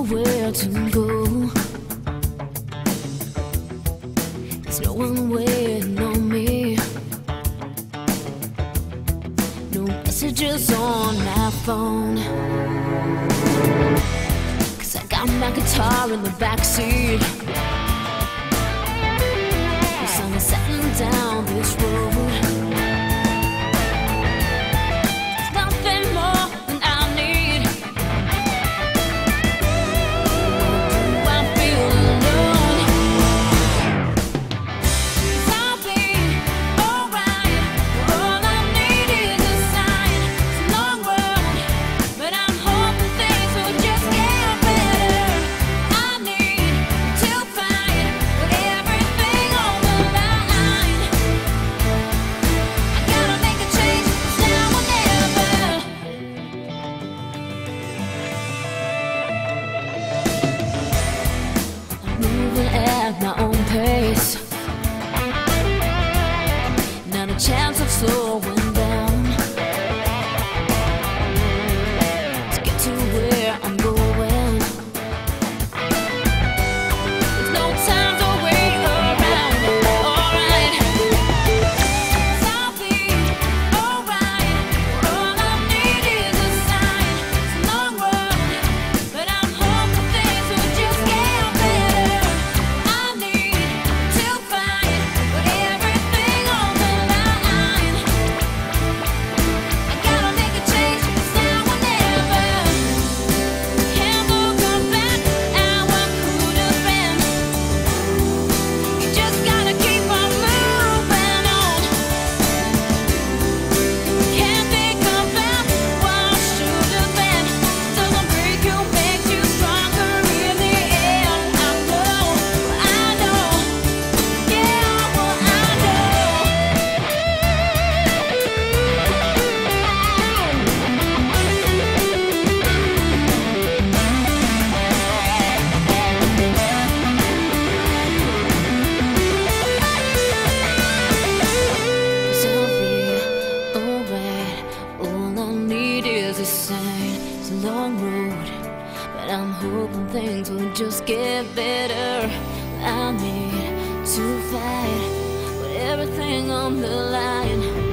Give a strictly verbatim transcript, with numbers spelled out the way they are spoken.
where to go. There's no one waiting on me. No messages on my phone, 'cause I got my guitar in the backseat. The sun is setting down this road. Moving at my own pace, not a chance of slowing down. To get to where I'm going, there's no time to wait around. Alright, I'll be alright. All I need is a sign. It's a long road, but I'm hoping things will just get better. It's a long road, but I'm hoping things will just get better. I need to fight with everything on the line.